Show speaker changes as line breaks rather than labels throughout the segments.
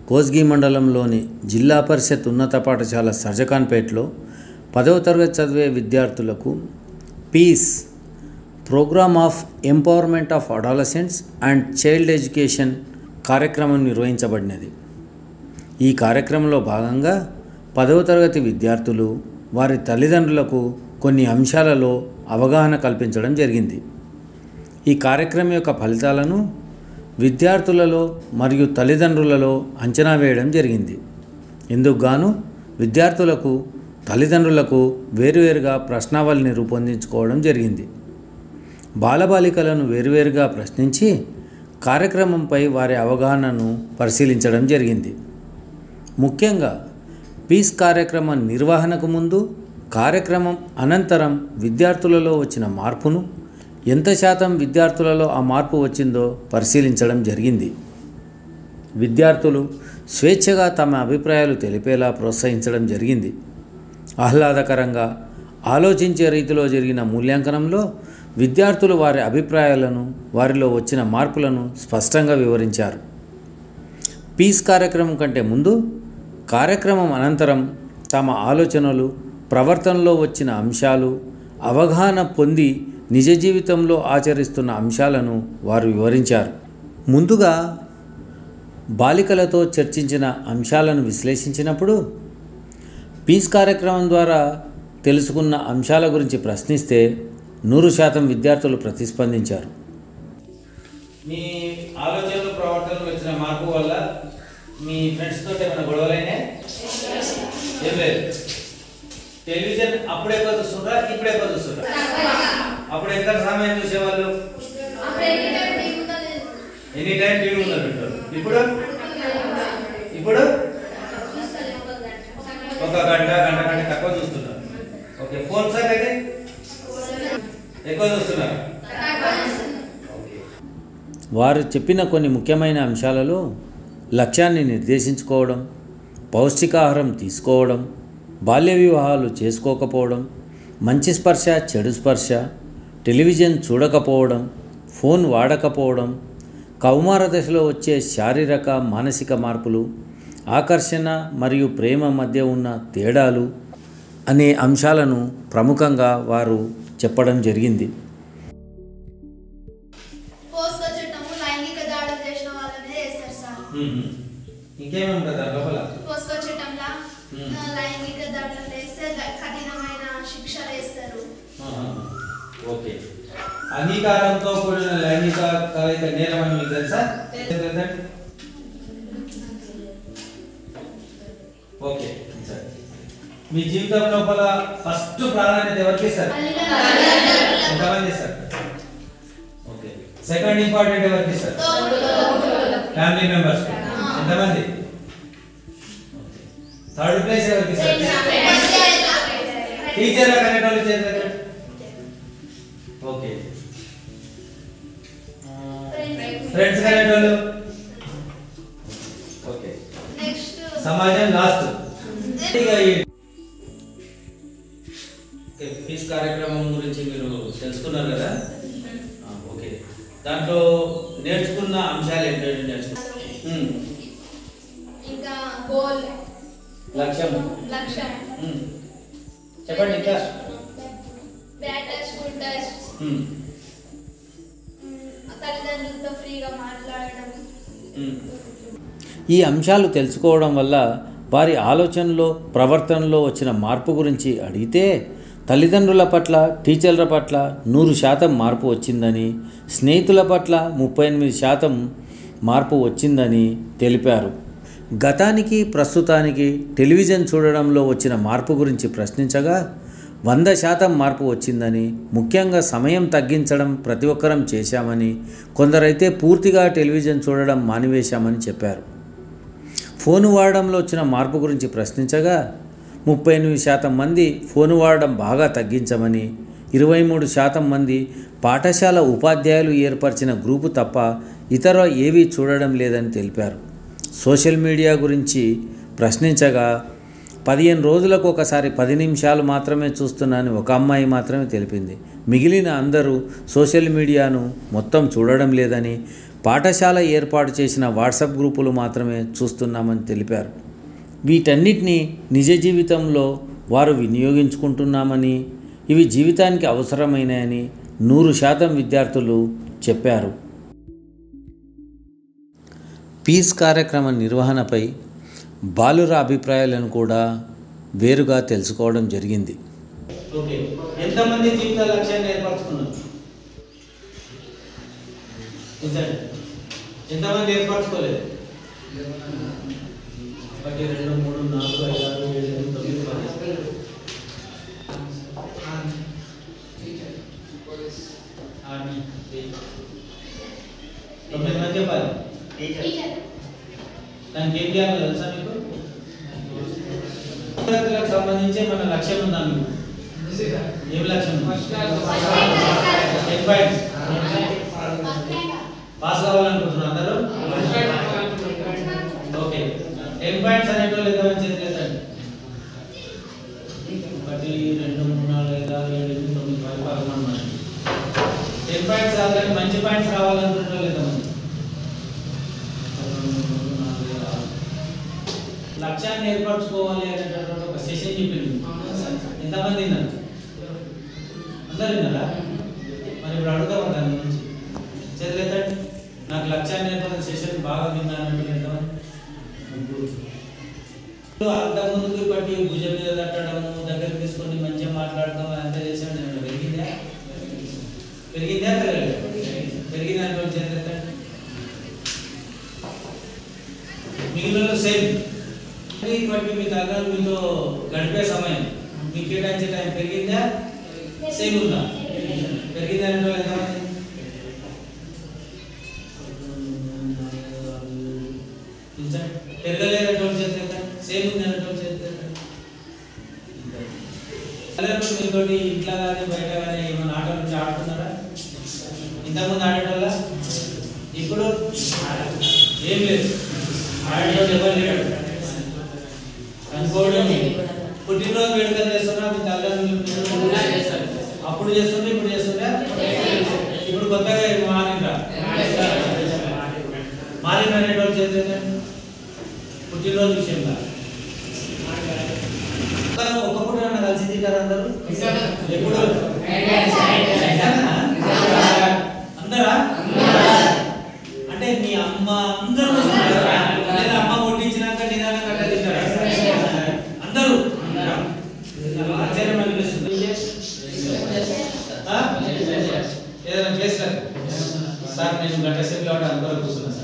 కోస్గి మండలంలోని జిల్లా పరిషత్ ఉన్నత పాఠశాల సర్జకాన్పేటలో 10వ తరగతి చదివే విద్యార్థులకు peace program of empowerment of adolescents and child education కార్యక్రమం నిర్వహించబడినది. ఈ కార్యక్రమంలో భాగంగా 10వ తరగతి విద్యార్థులు వారి తల్లిదండ్రులకు కొన్ని అంశాలలో అవగాహన కల్పించడం జరిగింది. ఈ కార్యక్రమం యొక్క ఫలితాలను విద్యార్థులలో మరియు తల్లిదండ్రులలో అంచనా వేయడం జరిగింది. ఇందుకు గాను విద్యార్థులకు తల్లిదండ్రులకు వేరువేరుగా ప్రశ్నావళిని రూపొందించుకోవడం జరిగింది. బాలబాలికలను వేరువేరుగా ప్రశ్నించి కార్యక్రమంపై వారి అవగాహనను పరిశీలించడం జరిగింది. ముఖ్యంగా పీస్ కార్యక్రమం నిర్వహణకు ముందు, కార్యక్రమం అనంతరం విద్యార్థులలో వచ్చిన మార్పును, ఎంత శాతం విద్యార్థులలో ఆ మార్పు వచ్చిందో పరిశీలించడం జరిగింది. విద్యార్థులు స్వేచ్ఛగా తమ అభిప్రాయాలు తెలిపేలా ప్రోత్సహించడం జరిగింది. ఆహ్లాదకరంగా ఆలోచించే రీతిలో జరిగిన మూల్యాంకనంలో విద్యార్థులు వారి అభిప్రాయాలను, వారిలో వచ్చిన మార్పులను స్పష్టంగా వివరించారు. పీస్ కార్యక్రమం కంటే ముందు, కార్యక్రమం అనంతరం తమ ఆలోచనలు, ప్రవర్తనలో వచ్చిన అంశాలు, అవగాహన పొంది నిజ జీవితంలో ఆచరిస్తున్న అంశాలను వారు వివరించారు. ముందుగా బాలికలతో చర్చించిన అంశాలను విశ్లేషించినప్పుడు, పీస్ కార్యక్రమం ద్వారా తెలుసుకున్న అంశాల గురించి ప్రశ్నిస్తే 100% విద్యార్థులు ప్రతిస్పందించారు.
మీ ఆలోచనలు, ప్రవర్తనలు వచ్చిన మార్పు వల్ల మీ ఫ్రెండ్స్ తోటి ఏమైనా గొడవలైనా? ఏం లేదు. టెలివిజన్ అప్పుడే చూస్తుండ్రా, ఇప్పుడే చూస్తుండ్రా? అప్పుడు ఎంత సమయం చూసేవాళ్ళు? ఎనీ టైం టీవీ ముందు పెట్టారు. ఇప్పుడు ఇప్పుడు 1 గంట, గంట కంటే తక్కువ చూస్తున్నారు. ఓకే, ఫోన్ సార్ అయితే ఎక్కువ చూస్తున్నారు.
వారు చెప్పిన కొన్ని ముఖ్యమైన అంశాలలో లక్ష్యాన్ని నిర్దేశించుకోవడం, పౌష్టికాహారం తీసుకోవడం, బాల్య వివాహాలు చేసుకోకపోవడం, మంచి స్పర్శ, చెడు స్పర్శ, టెలివిజన్ చూడకపోవడం, ఫోన్ వాడకపోవడం, కౌమార దశలో వచ్చే శారీరక, మానసిక మార్పులు, ఆకర్షణ మరియు ప్రేమ మధ్య ఉన్న తేడాలు అనే అంశాలను ప్రముఖంగా వారు చెప్పడం జరిగింది.
ఇంకేమేమి ఉంటుంది లోపల?
లైంగిక దాడులు చేస్తే కఠినమైన శిక్షలు వేస్తారు.
ఓకే, అంగీకారంతో కూడిన లైంగిక కలయిక నేరం అని మీకు తెలుసా? ఓకే, మీ జీవితం లోపల ఫస్ట్ ప్రాధాన్యత ఎవరికి ఇస్తారు? ఎంతమంది ఇస్తారు? ఓకే, సెకండ్ ఇంపార్టెంట్ ఎవరికి ఇస్తారు? Family members. ఎంతమంది? థర్డ్ ప్లేస్ ఎవరికి ఇస్తారు? టీచర్ కనేటోళ్ళు చేస్తారు. ఓకే, ఫ్రెండ్స్ కనేటోళ్ళు. ఓకే, సమాజం లాస్ట్. పీస్ కార్యక్రమం గురించి మీరు తెలుసుకున్నారు కదా? ఓకే, దాంట్లో నేర్చుకున్న అంశాలు ఏంటంటే నేర్చుకున్నారు?
ఇంకా గోల్,
లక్ష్యం చెప్పండి. ఇంకా
బ్యాడ్ టచ్, గుడ్ టచ్, తల్లిదండ్రులతో ఫ్రీగా మాట్లాడడం.
ఈ అంశాలు తెలుసుకోవడం వల్ల వారి ఆలోచనలో, ప్రవర్తనలో వచ్చిన మార్పు గురించి అడిగితే తల్లిదండ్రుల పట్ల, టీచర్ల పట్ల 100% మార్పు వచ్చిందని, స్నేహితుల పట్ల 38% మార్పు వచ్చిందని తెలిపారు. గతానికి ప్రస్తుతానికి టెలివిజన్ చూడడంలో వచ్చిన మార్పు గురించి ప్రశ్నించగా 100% మార్పు వచ్చిందని, ముఖ్యంగా సమయం తగ్గించడం ప్రతి ఒక్కరం చేశామని, కొందరైతే పూర్తిగా టెలివిజన్ చూడడం మానివేశామని చెప్పారు. ఫోను వాడడంలో వచ్చిన మార్పు గురించి ప్రశ్నించగా 38% మంది ఫోను వాడడం బాగా తగ్గించమని, 23% మంది పాఠశాల ఉపాధ్యాయులు ఏర్పరిచిన గ్రూపు తప్ప ఇతర ఏవీ చూడడం లేదని తెలిపారు. సోషల్ మీడియా గురించి ప్రశ్నించగా 15 రోజులకు ఒకసారి 10 నిమిషాలు మాత్రమే చూస్తున్నానని ఒక అమ్మాయి మాత్రమే తెలిపింది. మిగిలిన అందరూ సోషల్ మీడియాను మొత్తం చూడడం లేదని, పాఠశాల ఏర్పాటు చేసిన వాట్సాప్ గ్రూపులు మాత్రమే చూస్తున్నామని తెలిపారు. వీటన్నిటినీ నిజ జీవితంలో వారు వినియోగించుకుంటున్నామని, ఇవి జీవితానికి అవసరమైనని 100% విద్యార్థులు చెప్పారు. పీస్ కార్యక్రమ నిర్వహణపై బాలుర అభిప్రాయాలను కూడా వేరుగా తెలుసుకోవడం జరిగింది.
ఓకే, ఎంతమంది జీవిత లక్ష్యాన్ని ఏర్పరచుకున్నారు? ఎంతమంది ఏర్పరచుకోలేదు? 1 2 3 4 5 6 7 8 9 10 మంది చెప్పాలి. దానికి ఏం చేయాలో తెలుసా మీకు? విద్యార్థులకు సంబంధించి మన లక్ష్యం ఉందా మీకు? ఏం లక్ష్యం? పాస్ కావాలనుకుంటున్నారు అందరూ? ఓకే, 10 పాయింట్స్ అనేటువంటి ఎంతమంది చేతులేదండి? 1 2 3 4 5 6 7 8 9 10 11 మంది. 10 పాయింట్స్ రావాలని, మంచి పాయింట్స్ రావాలనుకుంటున్నారు ఎంతమంది? లక్ష్యాన్ని ఏర్పరచుకోవాలి అనేటటువంటి ఒక సెషన్ చెప్పింది. ఎంతమంది విన్నారు? అందరు విన్నారా? మరి ఇప్పుడు అడుగుతాం దాని గురించి. చదివేతండి, నాకు లక్ష్యాన్ని ఏర్పరిచిన సెషన్ బాగా విన్నానంటే ఎంతమంది? అంతకుముందుకు బట్టి భుజం మీద తట్టడము, దగ్గర తీసుకొని మంచిగా మాట్లాడటం అంతా చేసాడు. పెరిగిందా? పెరిగిందా? పెరిగిందా అనుకోండి చదివేతండి. మిగిలిన సేమ్ బట్టి మీ తల్లిదండ్రులు మీతో గడిపే సమయం, మీకు కేటాయించే టైం పెరిగిందా? సేమ్ ఉందా? పెరిగిందా అంటే ఎంతమంది? పెరగలేనటువంటి చేత సేమ్ ఉంది అనేటువంటి చేత మీతోటి ఇంట్లో కానీ బయట కానీ ఏమైనా ఆటల నుంచి ఆడుతున్నారా? ఇంతకుముందు ఆడేటోళ్ళ? ఇప్పుడు ఏం లేదు, ఆడేటోళ్ళు ఎవరు లేడు అనుకోవడం. పుట్టినరోజు వేడుకలు చేస్తున్నా మీ తల్లిదండ్రులు అప్పుడు చేస్తుంటే ఇప్పుడు చేస్తుంటే ఇప్పుడు కొత్తగా మారిన అనేటువంటి చేస్తే పుట్టినరోజు విషయంలో ఒక్కప్పుడు ఏమన్నా కలిసి తింటారు అందరూ? ఎప్పుడు? అందరా? అంటే మీ అమ్మ అందరూ అమ్మ వడ్డించినాక నిదానంగా అట్లా తింటారా అందరూ? ఆశ్చర్యం అనిపిస్తుంది. ఏదైనా చేస్తారు సార్, నేను గంట సేపు కాబట్టి అందరూ కూర్చున్నాను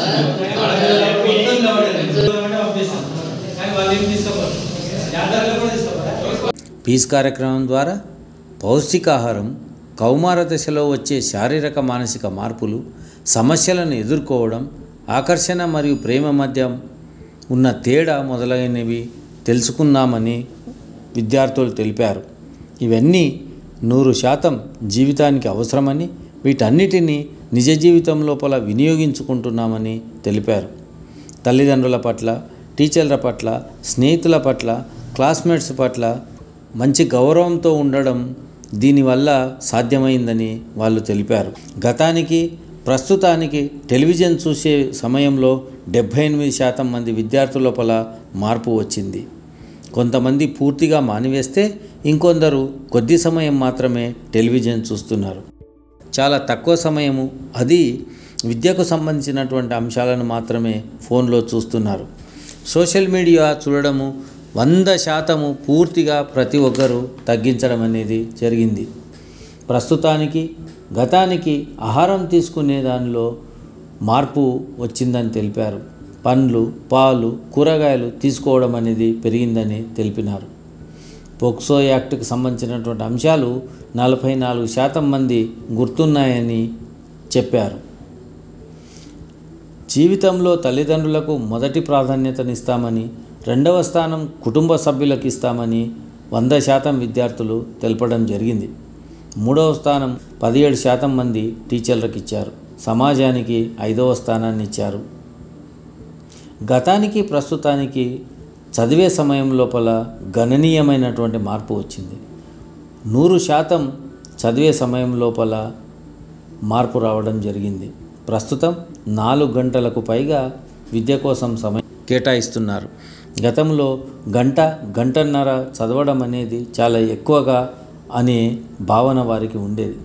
పంపిస్తాను, కానీ వాళ్ళు ఏం తీసుకోవాలి, జాతరలో కూడా తీసుకోవాలి.
పీస్ కార్యక్రమం ద్వారా పౌష్టికాహారం, కౌమార దశలో వచ్చే శారీరక మానసిక మార్పులు, సమస్యలను ఎదుర్కోవడం, ఆకర్షణ మరియు ప్రేమ మధ్య ఉన్న తేడా మొదలైనవి తెలుసుకున్నామని విద్యార్థులు తెలిపారు. ఇవన్నీ 100% జీవితానికి అవసరమని, వీటన్నిటినీ నిజ జీవితం లోపల వినియోగించుకుంటున్నామని తెలిపారు. తల్లిదండ్రుల పట్ల, టీచర్ల పట్ల, స్నేహితుల పట్ల, క్లాస్మేట్స్ పట్ల మంచి గౌరవంతో ఉండడం దీనివల్ల సాధ్యమైందని వాళ్ళు తెలిపారు. గతానికి ప్రస్తుతానికి టెలివిజన్ చూసే సమయంలో 78% మంది విద్యార్థుల లోపల మార్పు వచ్చింది. కొంతమంది పూర్తిగా మానివేస్తే ఇంకొందరు కొద్ది సమయం మాత్రమే టెలివిజన్ చూస్తున్నారు. చాలా తక్కువ సమయము, అది విద్యకు సంబంధించినటువంటి అంశాలను మాత్రమే ఫోన్లో చూస్తున్నారు. సోషల్ మీడియా చూడడము 100% పూర్తిగా ప్రతి ఒక్కరూ తగ్గించడం అనేది జరిగింది. ప్రస్తుతానికి గతానికి ఆహారం తీసుకునే దానిలో మార్పు వచ్చిందని తెలిపారు. పండ్లు, పాలు, కూరగాయలు తీసుకోవడం అనేది పెరిగిందని తెలిపినారు. పోక్సో యాక్ట్కి సంబంధించినటువంటి అంశాలు 44% మంది గుర్తున్నాయని చెప్పారు. జీవితంలో తల్లిదండ్రులకు మొదటి ప్రాధాన్యతనిస్తామని, 2వ స్థానం కుటుంబ సభ్యులకు ఇస్తామని 100% విద్యార్థులు తెలపడం జరిగింది. 3వ స్థానం 17% మంది టీచర్లకు ఇచ్చారు. సమాజానికి 5వ స్థానాన్ని ఇచ్చారు. గతానికి ప్రస్తుతానికి చదివే సమయం లోపల గణనీయమైనటువంటి మార్పు వచ్చింది. 100% చదివే సమయం లోపల మార్పు రావడం జరిగింది. ప్రస్తుతం 4 గంటలకు పైగా విద్య కోసం సమయం కేటాయిస్తున్నారు. గతంలో గంటన్నర చదవడం అనేది చాలా ఎక్కువగా అనే భావన వారికి ఉండేది.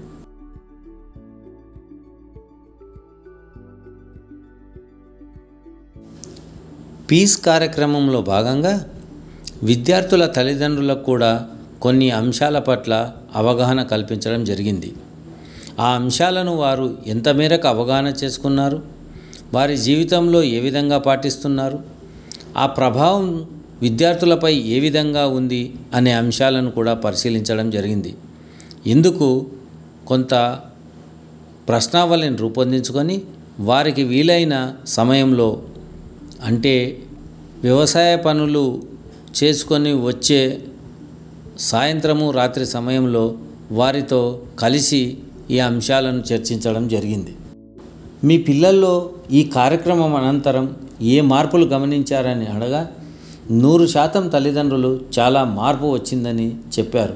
పీస్ కార్యక్రమంలో భాగంగా విద్యార్థుల తల్లిదండ్రులకు కూడా కొన్ని అంశాల పట్ల అవగాహన కల్పించడం జరిగింది. ఆ అంశాలను వారు ఎంత మేరకు అవగాహన చేసుకున్నారు, వారి జీవితంలో ఏ విధంగా పాటిస్తున్నారు, ఆ ప్రభావం విద్యార్థులపై ఏ విధంగా ఉంది అనే అంశాలను కూడా పరిశీలించడం జరిగింది. ఇందుకు కొంత ప్రశ్నావళిని రూపొందించుకొని వారికి వీలైన సమయంలో, అంటే వ్యవసాయ పనులు చేసుకొని వచ్చే సాయంత్రము రాత్రి సమయంలో వారితో కలిసి ఈ అంశాలను చర్చించడం జరిగింది. మీ పిల్లల్లో ఈ కార్యక్రమం అనంతరం ఏ మార్పులు గమనించారని అడగా 100% తల్లిదండ్రులు చాలా మార్పు వచ్చిందని చెప్పారు.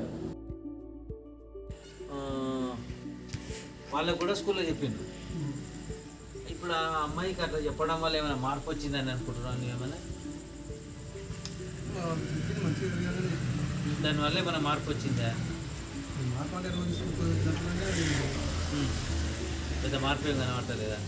వాళ్ళకు కూడా స్కూల్లో చెప్పిండు. ఇప్పుడు ఆ అమ్మాయికి అట్లా చెప్పడం వల్ల ఏమైనా మార్పు వచ్చిందని అనుకుంటున్నాను. ఏమైనా దానివల్ల ఏమైనా మార్పు వచ్చిందా? పెద్ద మార్పు ఏం కనబడతలేదా?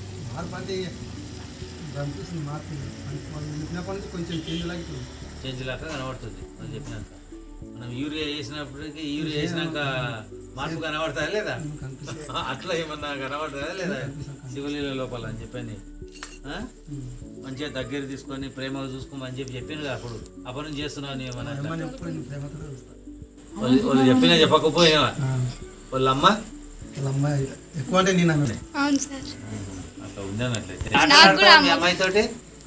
చేంజ్ లాగా కనబడుతుంది. మనం చెప్పినాక మనం యూరియా వేసినాక మార్పు కనబడతా లేదా? అట్లా ఏమన్నా కనబడుతుందా లేదా శివలీల లోపల అని చెప్పని మంచిగా దగ్గర తీసుకొని ప్రేమగా చూసుకోమని చెప్పాను కదా. అప్పటి నుంచి చేస్తున్నావు ఏమన్నా? వాళ్ళు చెప్పినా చెప్పకపోయినా వాళ్ళ అమ్మాయి
ఎక్కువ అంటే నేను
అట్లా ఉందన్నట్లయితే మీ అమ్మాయితోటి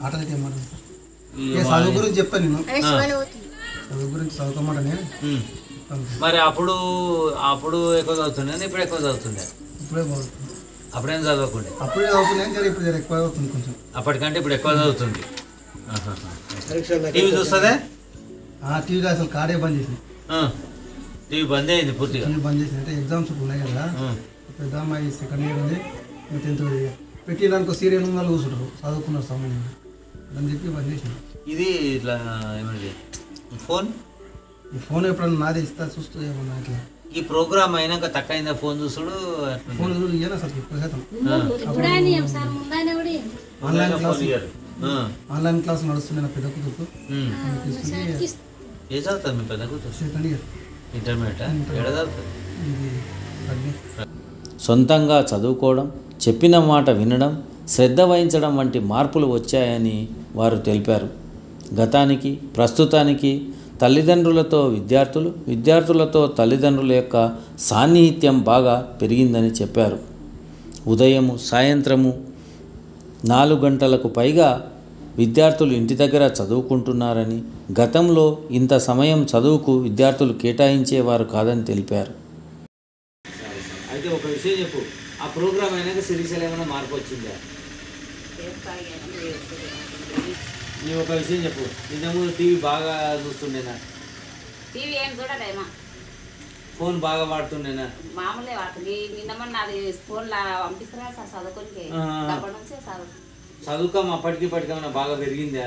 చదువు గురించి చెప్పాను నేను. చదువు గురించి చదువుకోమాట నేను.
మరి అప్పుడు ఎక్కువ చదువుతుండే, ఇప్పుడు ఎక్కువ చదువుతుండే?
ఇప్పుడే బాగుంటుంది.
అప్పుడేం చదవకుండే?
అప్పుడే చదువుతున్నాయి, ఇప్పుడు ఎక్కువ చదువుతుంది కొంచెం.
అప్పటికంటే ఇప్పుడు ఎక్కువ చదువుతుంది. టీవీ చూస్తుందే?
టీవీ అసలు కాడే బంద్ చేసింది.
టీవీ బంద్ అయింది పూర్తిగా.
టీవీ బంద్ చేసింది అంటే ఎగ్జామ్స్ ఉన్నాయి కదా. పెద్ద అమ్మాయి సెకండ్ ఇయర్ ఉంది, 10th పెట్టినానికి సీరియల్ ముందు కూర్చుంటారు, చదువుకున్నారు సమయం అని చెప్పి బంద్ చేసింది.
ఇది ఇట్లా ఏమండి
ఈ ఫోన్ ఎప్పుడన్నా నాదే ఇస్తా చూస్తూ ఏమన్నా ఇట్లా.
ఈ ప్రోగ్రామ్ అయినాక తక్కువైందా ఫోన్ చూసుడు?
ఫోన్ చూడు ఇయ్యనా సార్ ఎక్కువ శాతం. ఆన్లైన్ క్లాస్ నడుస్తుండే నా పెద్ద కూతురు.
ఏ చదువుతుంది మీ పెద్ద కూతురు?
Second year
intermediate.
సొంతంగా చదువుకోవడం, చెప్పిన మాట వినడం, శ్రద్ధ వహించడం వంటి మార్పులు వచ్చాయని వారు తెలిపారు. గతానికి ప్రస్తుతానికి తల్లిదండ్రులతో విద్యార్థులతో తల్లిదండ్రుల యొక్క సాన్నిహిత్యం బాగా పెరిగిందని చెప్పారు. ఉదయము సాయంత్రము 4 గంటలకు పైగా విద్యార్థులు ఇంటి దగ్గర చదువుకుంటున్నారని, గతంలో ఇంత సమయం చదువుకు విద్యార్థులు కేటాయించేవారు కాదని తెలిపారు.
అయితే ఒక విషయం చెప్పు, ఆ ప్రోగ్రామ్ అయినాక సిరీస్లో ఏమైనా మార్పు వచ్చిందా? నీ ఒక విషయం చెప్పు. ఇంతకుముందు టీవీ బాగా చూస్తుండేనా?
టీవీ ఏం చూడలేమా?
ఫోన్ బాగా వాడుతుండేనా?
మామూలే వాడుతుంది. నిన్నమన్నా అది ఫోన్లో పంపిస్తున్నా సార్ చదువుకొని. అప్పటి నుంచే
చదువుకం అప్పటికి ఇప్పటికేమైనా బాగా పెరిగిందా?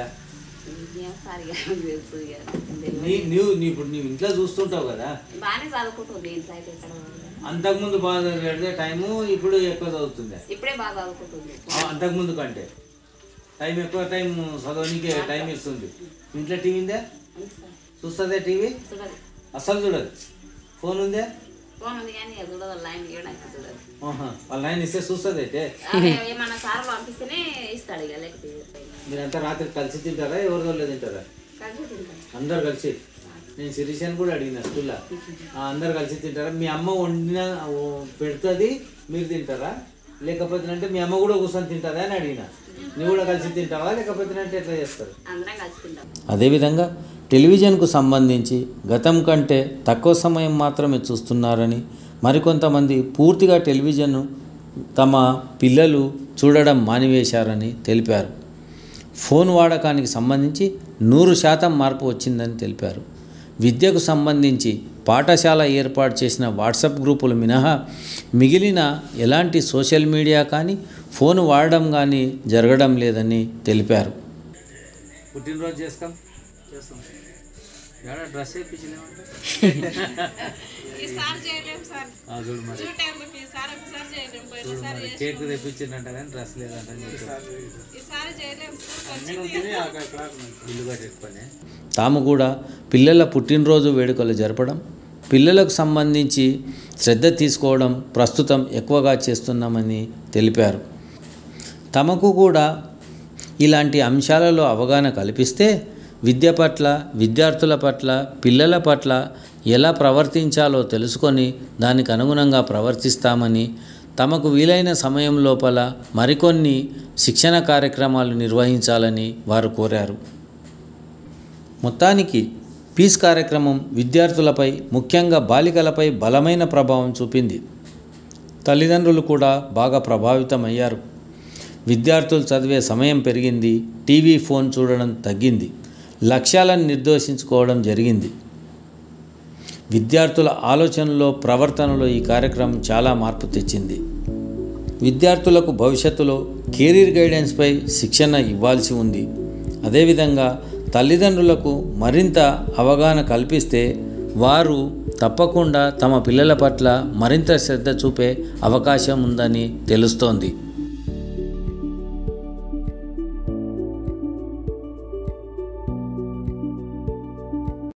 ఇప్పుడు నీవు ఇంట్లో చూస్తుంటావు కదా,
బాగానే చదువుకుంటుంది ఇంట్లో అయితే.
అంతకుముందు బాగా పెడితే టైము ఇప్పుడు ఎక్కువ చదువుతుందా?
ఇప్పుడే బాగా చదువుకుంటుంది.
అంతకుముందు కంటే ఎక్కువ టైం చదవడానికి టైం ఇస్తుంది. ఇంట్లో టీవీ ఉందా? చూస్తుందా టీవీ? అస్సలు చూడదు. ఫోన్ ఉందా?
ఫోన్ ఉంది కానీ చూడదు. లైన్ ఇవ్వడానికి చూడదు.
వాళ్ళ లైన్ ఇస్తే చూస్తుంది. అయితే
ఏమన్నా సార్ పంపిస్తేనే ఇస్తాడు. ఇక లేకపోతే
మీరంతా రాత్రి కలిసి తింటారా, ఎవరిదో తింటారా? అందరు కలిసి. నేను శిరీషాన్ని కూడా అడిగిన స్కూల్లో, అందరు కలిసి తింటారా? మీ అమ్మ వండిన పెడుతుంది, మీరు తింటారా? లేకపోతే అంటే మీ అమ్మ కూడా కూర్చొని తింటారా అని అడిగిన. నువ్వు కూడా కలిసి తింటావా లేకపోతే అంటే ఎట్లా చేస్తారు?
అదేవిధంగా టెలివిజన్కు సంబంధించి గతం కంటే తక్కువ సమయం మాత్రమే చూస్తున్నారని, మరికొంతమంది పూర్తిగా టెలివిజన్ను తమ పిల్లలు చూడడం మానివేశారని తెలిపారు. ఫోన్ వాడకానికి సంబంధించి 100% మార్పు వచ్చిందని తెలిపారు. విద్యకు సంబంధించి పాఠశాల ఏర్పాటు చేసిన వాట్సాప్ గ్రూపులు మినహా మిగిలిన ఎలాంటి సోషల్ మీడియా కానీ ఫోన్ వాడడం కానీ జరగడం లేదని తెలిపారు.
పుట్టినరోజు చేస్తాం డ్రెస్ కేక్ తెప్పించిందంట కానీ డ్రెస్ లేదంట ఇల్లు కట్టేసుకొని
తాము కూడా పిల్లల పుట్టినరోజు వేడుకలు జరపడం, పిల్లలకు సంబంధించి శ్రద్ధ తీసుకోవడం ప్రస్తుతం ఎక్కువగా చేస్తున్నామని తెలిపారు. తమకు కూడా ఇలాంటి అంశాలలో అవగాహన కల్పిస్తే విద్య పట్ల, విద్యార్థుల పట్ల, పిల్లల పట్ల ఎలా ప్రవర్తించాలో తెలుసుకొని దానికి అనుగుణంగా ప్రవర్తిస్తామని, తమకు వీలైన సమయం లోపల మరికొన్ని శిక్షణ కార్యక్రమాలు నిర్వహించాలని వారు కోరారు. మొత్తానికి పీస్ కార్యక్రమం విద్యార్థులపై, ముఖ్యంగా బాలికలపై బలమైన ప్రభావం చూపింది. తల్లిదండ్రులు కూడా బాగా ప్రభావితమయ్యారు. విద్యార్థులు చదివే సమయం పెరిగింది, టీవీ, ఫోన్ చూడడం తగ్గింది, లక్ష్యాలను నిర్దేశించుకోవడం జరిగింది. విద్యార్థుల ఆలోచనలో, ప్రవర్తనలో ఈ కార్యక్రమం చాలా మార్పు తెచ్చింది. విద్యార్థులకు భవిష్యత్తులో కెరీర్ గైడెన్స్పై శిక్షణ ఇవ్వాల్సి ఉంది. అదేవిధంగా తల్లిదండ్రులకు మరింత అవగాహన కల్పిస్తే వారు తప్పకుండా తమ పిల్లల పట్ల మరింత శ్రద్ధ చూపే అవకాశం ఉందని తెలుస్తోంది.